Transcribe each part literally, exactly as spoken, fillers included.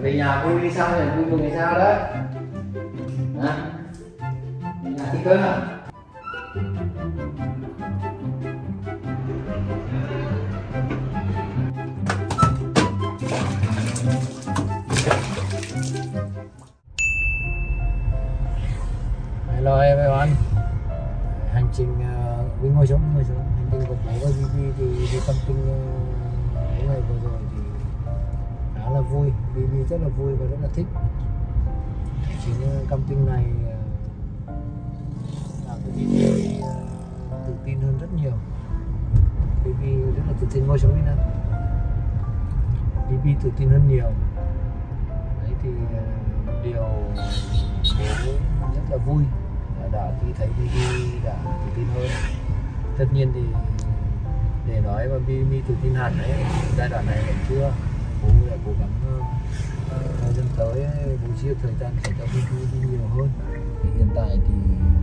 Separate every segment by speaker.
Speaker 1: Về nhà vui đi sao nhỉ? Vui mừng ngày sao đấy? Hả? Về nhà thích cơm à? Hello everyone. Hành trình uh, mình ngồi xuống, ngồi xuống. Hành trình của bố và Bibi thì đi camping uh, những ngày vừa rồi thì khá là vui. Bibi rất là vui và rất là thích. Chuyến uh, camping này uh, làm cho Bibi uh, tự tin hơn rất nhiều. Bibi rất là tự tin, ngồi xuống đi nào. Bibi tự tin hơn nhiều. Đấy thì uh, một điều bố rất là vui đã khi thấy Bibi đã tự tin hơn. Tất nhiên thì để nói mà Bibi tự tin hẳn đấy, giai đoạn này vẫn chưa. Bố đã cố gắng thời gian tới bố chia thời gian sẽ cho Bibi đi nhiều hơn. Hiện tại thì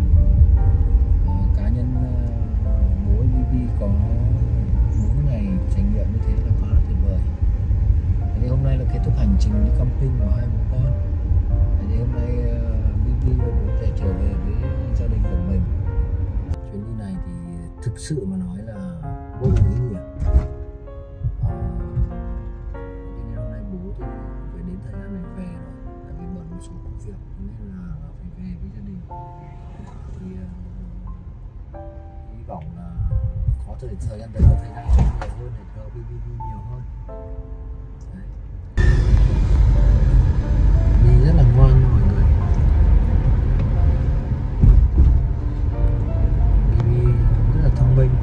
Speaker 1: cá nhân bố với Bibi có bốn ngày trải nghiệm như thế là khá là tuyệt vời. Thì hôm nay là kết thúc hành trình đi camping của hai bố con. Thì hôm nay Bibi và bố sẽ trở về với gia đình của mình. Chuyến đi này thì thực sự mà nói là vô cùng ý nghĩa. À, cho nên hôm nay bố thì phải đến thời gian này về rồi, tại vì bận một số công việc nên là phải về với gia đình. Thì uh, hy vọng là có thời thời gian tới có thời gian nhiều hơn để cho Bibi nhiều hơn. Đấy. Bibi rất là ngoan nha mọi người. Bibi rất là thông minh.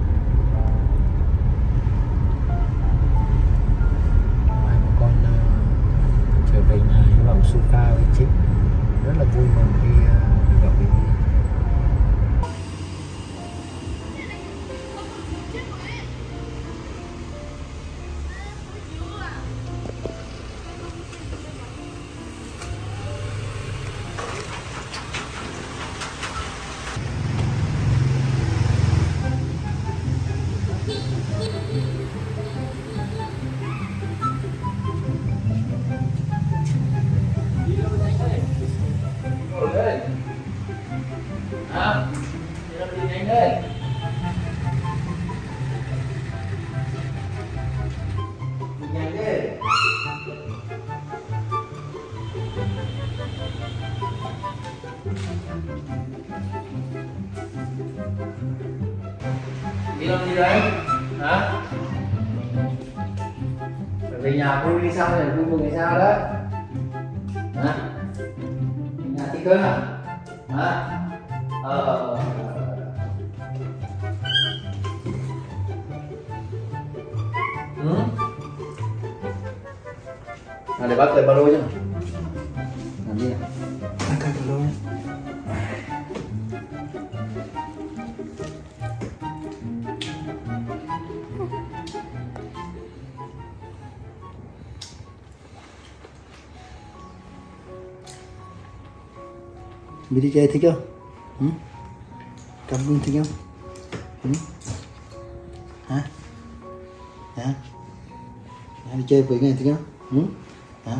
Speaker 1: Hai bố con uh, trở về nhà hy vọng Suka với Trích rất là vui mừng khi uh, được gặp Bibi. À, đi làm gì nhanh đây? Đi nhanh đi. Đi làm gì đấy? Hả? Phải về nhà vui đi sao nhỉ? Vui mừng ngày sao đấy? Hả? Về nhà thích cơm à? Hả? Ờ. Ừ. À, để bác cởi ba lô chứ. Làm gì nào? Bác cởi ba lô nhé. Đi đi chơi thích không? Ừ? Camping thích không? Ừ? Hả? Hả? Hả? Đi chơi với ngày thích không? Ừ? Hả?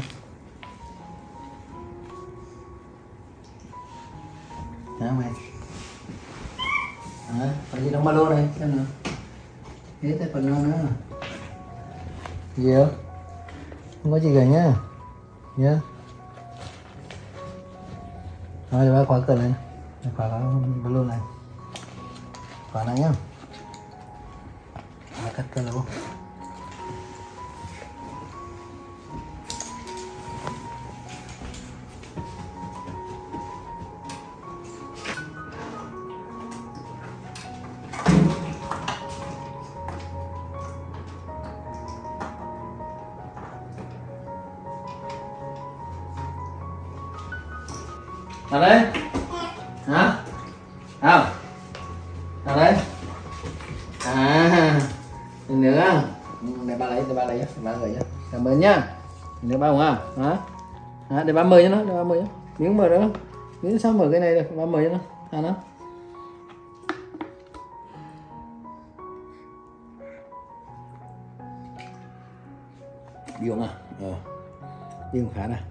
Speaker 1: Hả mày? Hả? Có gì trong ba lô này xem nào. Hết cái phần nào nữa. Gì không? Không có gì cả nhá. Nhá. Thôi để bác khóa cửa này. Khóa ba lô này. Khóa này nhá. Bác cắt cửa lỗ. Nào đấy. Hả? Nào. Nào đấy. À, nữa. Để ba lấy, để ba lấy nhá, ba lấy nhá. Cảm ơn nhá. Để ba không à? Hả? Hả? Để ba mời cho nó, để ba mời nhá. Miếng mở nữa. Miếng sao mở cái này được, ba mời cho nó. Hả nó? Đi uống à? Ờ. Tiêu khá nè.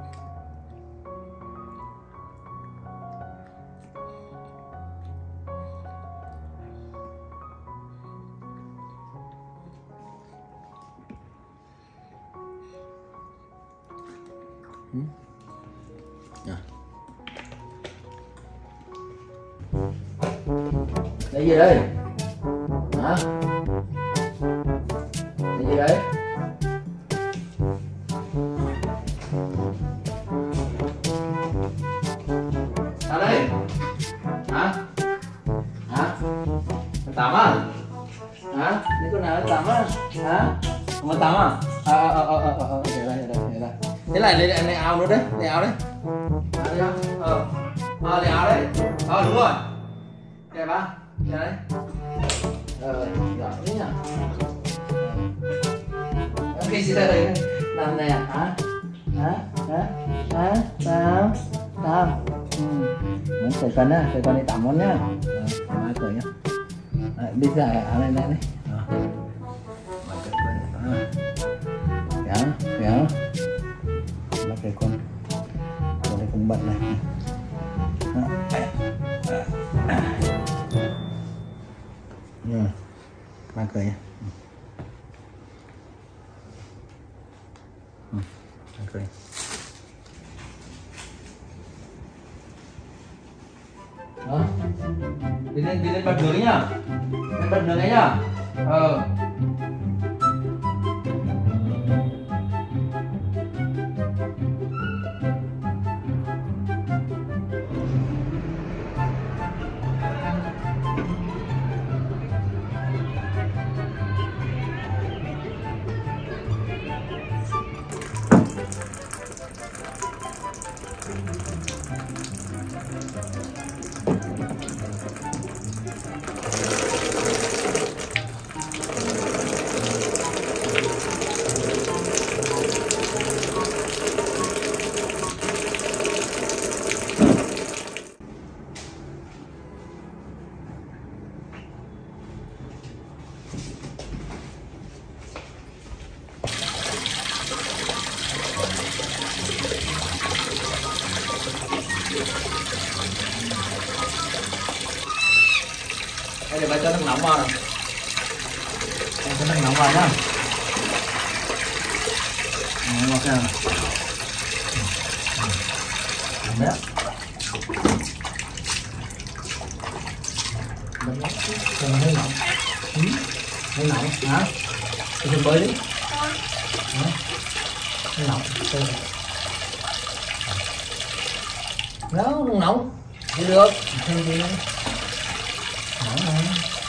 Speaker 1: Ừ. À. Đây gì đây? Hả? Đây gì đấy? Sao đây? Hả? Hả? Tắm à? Hả? Đi con nào tắm á? Hả? Không có tắm à? Ờ ờ ờ ờ ờ ờ đây đây đây đây. Thế này đây này ao nữa đấy, này ao đấy. À, đây ờ. Ờ này ao đấy. Ờ đúng rồi. Đẹp á? Đây đấy. Ờ giỏi thế nhỉ. Khi xin ra đây làm này à? Hả? Hả? Hả? Hả? Sao? Sao? Ừ. Muốn cởi quần á, cởi quần đi tắm món nhá. Rồi, mai cởi nhá. Đấy, đi ra áo này này đấy. Rồi. Mai cởi quần. À. Kéo, kéo. Mai cởi quần. Quần này cũng bận này. Rồi. Mai cởi nhá. Ừ. Mai cởi. Đó. Đi lên, đi lên bật lưới nhá. Lên bật lưới đấy nhá. Ờ. Đây để bà cho nước nóng vào nào. Đây cho nước nóng vào nhá. Ngọt nào. Đấy. Còn hơi nóng. Ừ. Hơi nóng hả? Tôi dùng bơi đi. Hả? Hơi nóng. Đó, không nóng. Đi được. Thêm đi. Nóng này.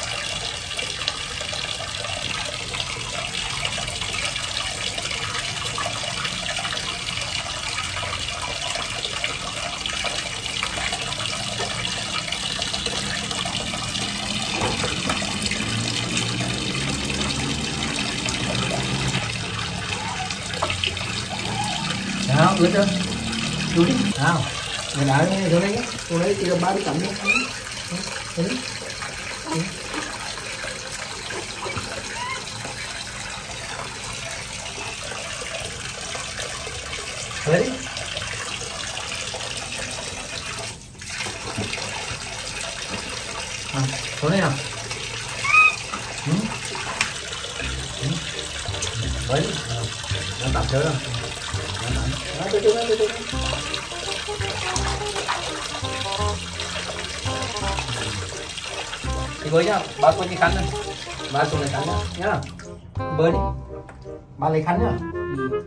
Speaker 1: Nào, ướt chưa? Chú đi. Nào, người đá này xuống đây nhé. Xuống đây thì ba đi tắm đi. Xuống đi. Đấy đi. À, xuống đây nào. Ừ. Ừ. Đấy đi. Nó tắm chơi rồi. Nó tắm. Nó từ từ từ từ. Đi bơi nhá, ba quên đi khăn này. Ba xuống lấy khăn nhá. Nhá. Bơi đi. Ba lấy khăn nhá. Ừ.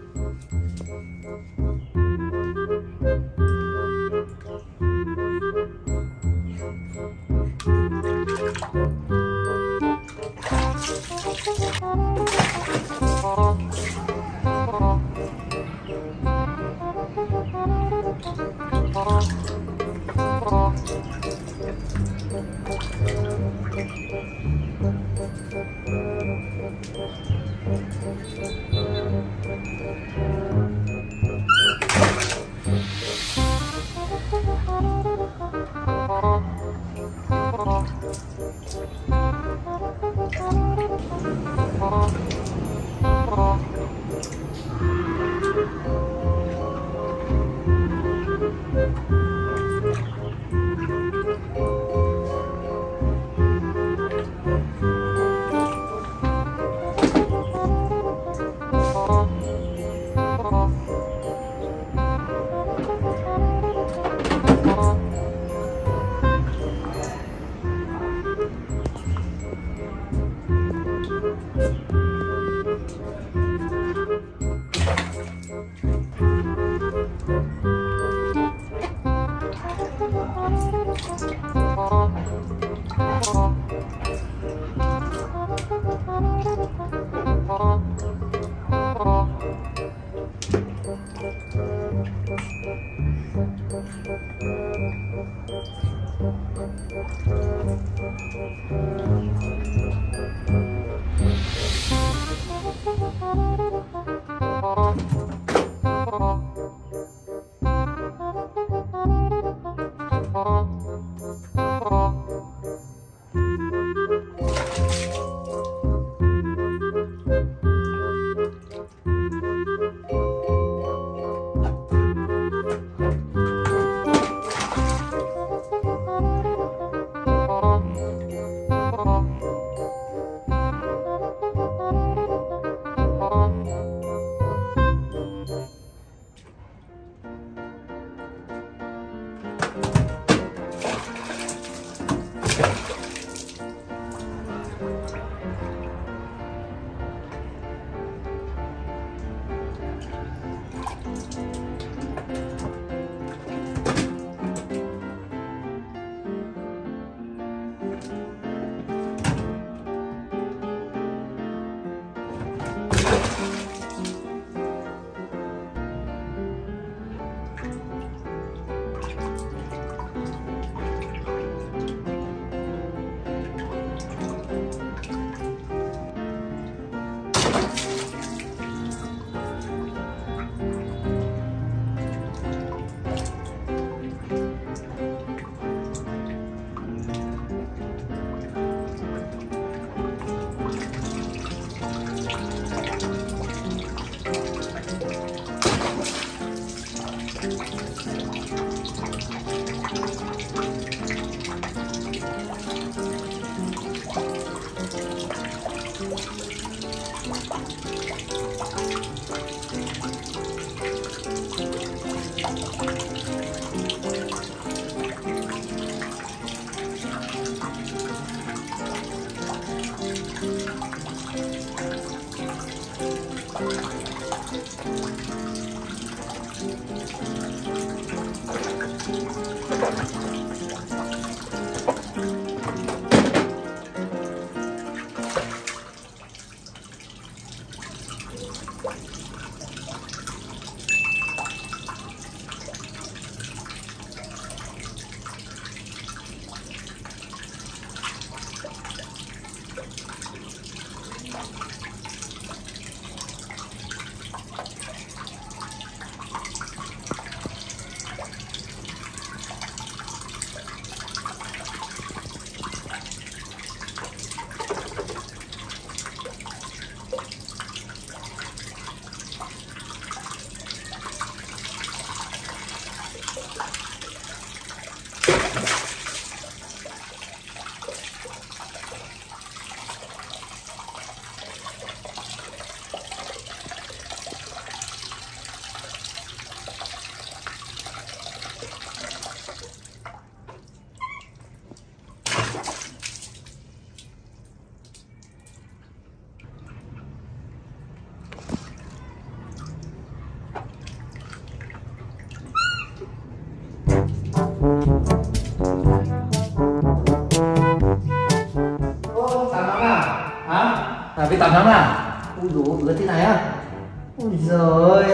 Speaker 1: À, bị tắm nắng à? Ui dồi ôi, ướt thế này á? Ui giời.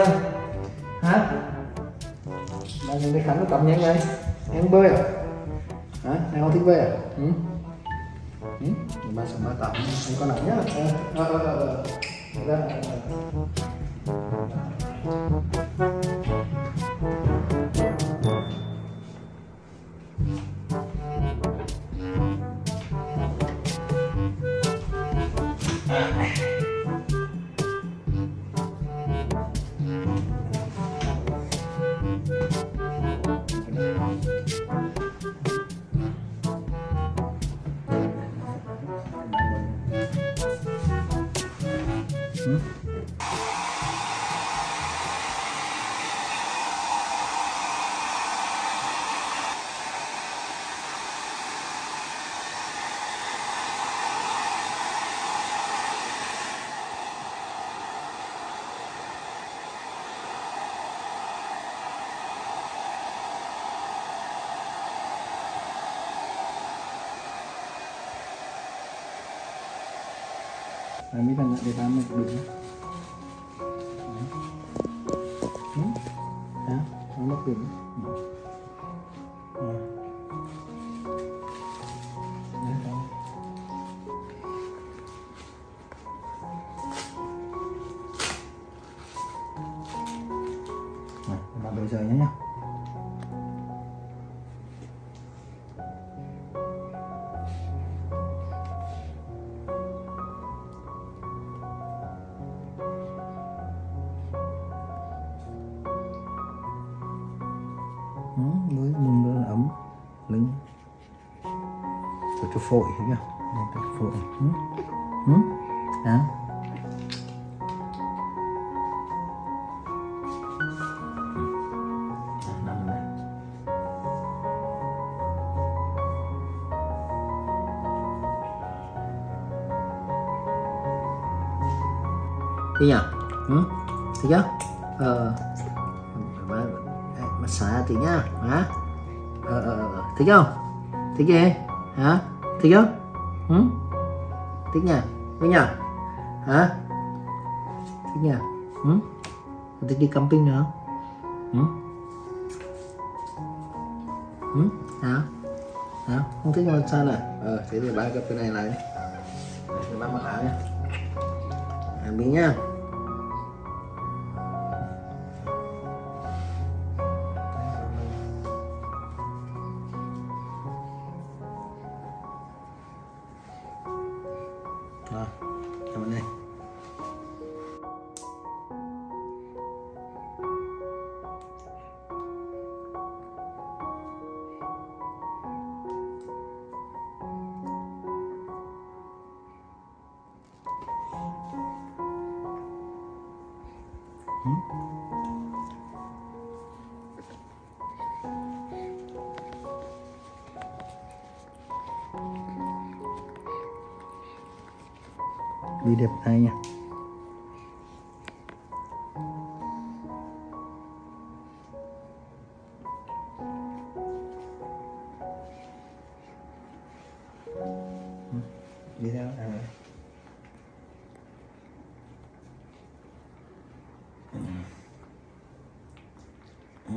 Speaker 1: Hả? Đang đi khánh nó tắm nhanh đây. Em bơi à? Hả? Em không thích bơi à? Ừ? Ừ? Ba sợ ba tắm, anh con nặng nhá. Ờ, ờ, ờ, ờ. Ra. Ừ? Kami lang, di ba, mag-video? pin. Bạn bây giờ nhé nhá. Với mừng rất là ấm lưng cho phổi thấy chưa? Đây cho phổi. Ừ. Ừ. Đó. Nằm đây. Đi nhỉ? Ừ. Thấy chưa? Ờ. Massage tí nhá, hả? Ờ, ờ, thích không? Thích gì? Hả? Thích không? Ừ? Thích nhỉ? Thích nhỉ? Hả? Thích nhỉ? Ừ? Thích đi camping nữa không? Ừ? Ừ? Hả? Hả? Không thích mà sao này? Ờ, thế thì ba cái cái này lại đi. Để ba mặc áo nhá. À, mình nhá. Rồi, cảm ơn đây. Ừ. Đi đẹp này nha. Đi theo à. Ừ. Ừ.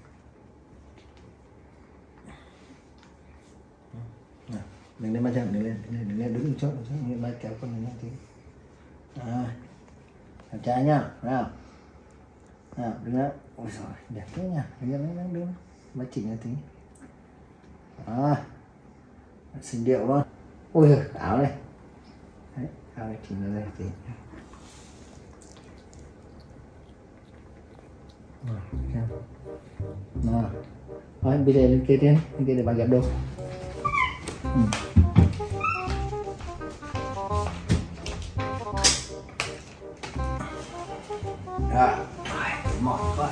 Speaker 1: Nào, đừng lên ba chân, đừng lên, đừng lên, đừng lên, đứng chốt, đứng ba kéo con này nhá tí. À, chào trai nhá, nào, nào, đứng đó, ôi giời, đẹp thế nhá, đứng lên, đứng đứng, ba chỉnh một tí. À, xinh điệu luôn. Ôi giời, áo này, đấy, áo này chỉnh ra đây tí. Nào, thôi bây giờ lên kia đi, lên kia để bà gặp đâu. Ừ. Rồi, mỏi quá.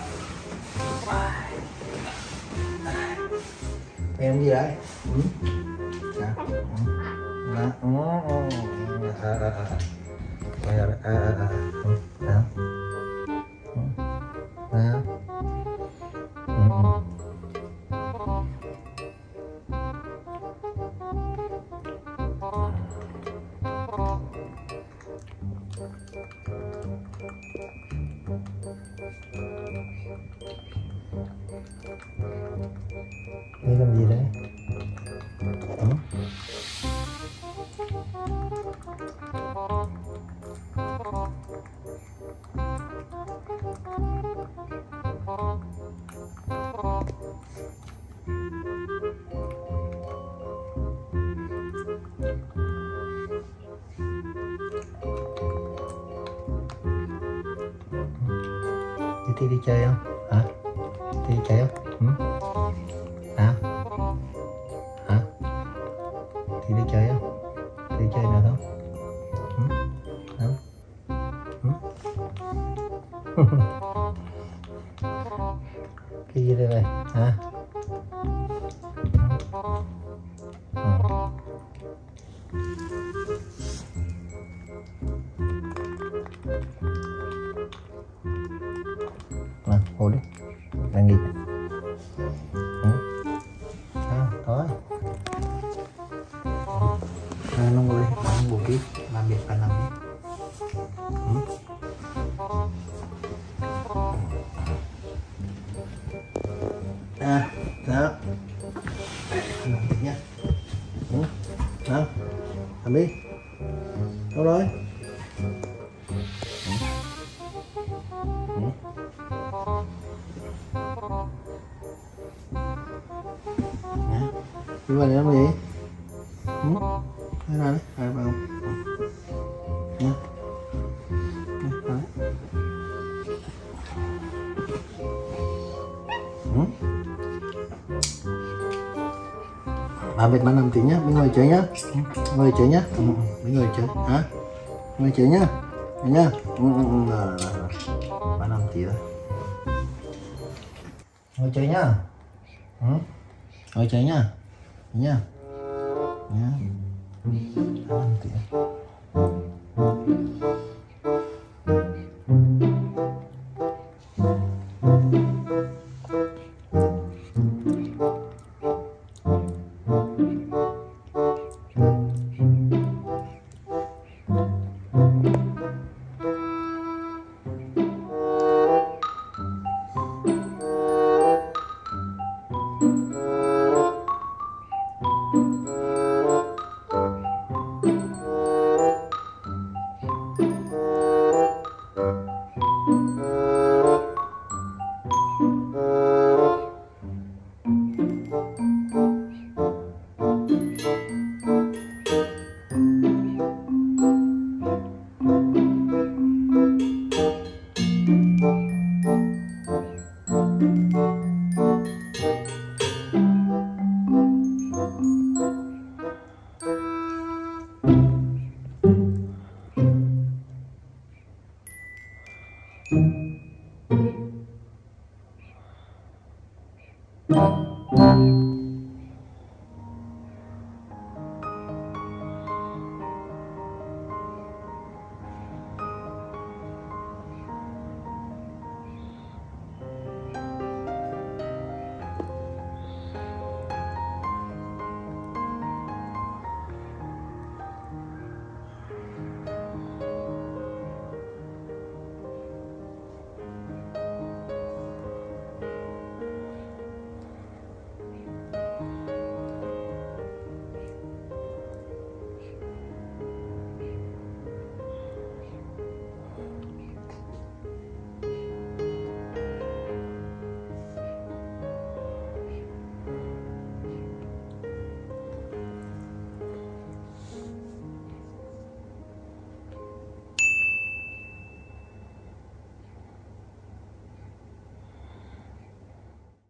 Speaker 1: Em gì đấy? Ừ. Sao? Ừ. À, ừ. À, à, à. À, à, à, à. Ừ. Đó. Ừ. Đó. Ừ. Đây làm gì đấy? Ừ. Thì đi chơi không? Hả? Thì đi chơi không? Ừ? Hả? Hả? Thì đi chơi không? Thì đi chơi nào không? Ừ? Không? Ừ? Cái gì đây này? Hả? Ừ. Nào, ngồi đi. Đang nghỉ. Ừ. À, thôi. À, nó ngồi đi, nó ngủ đi, làm việc phải làm đi. Ừ. À, sao? Làm thịt nha. Ừ, sao? Làm đi. Đâu rồi? Ừ. Ừ. Nè, đi vào đây làm gì? Ừ? Đây là đấy, đây vào. Nè. Nè, vào đấy. Ừ. Bà biết bạn làm tí nhá, bên ngoài chơi nhá. Ngồi chơi nhá. Ừ, bên ngoài chơi hả? Ngồi chơi nhá. Đây nhá. Ừ, ừ, ừ, rồi, rồi, rồi. Bạn làm tí rồi. Ngồi chơi nhá. Ừ. Ngồi chơi nhá. Nhá. Nhá. Bạn làm tí. Thank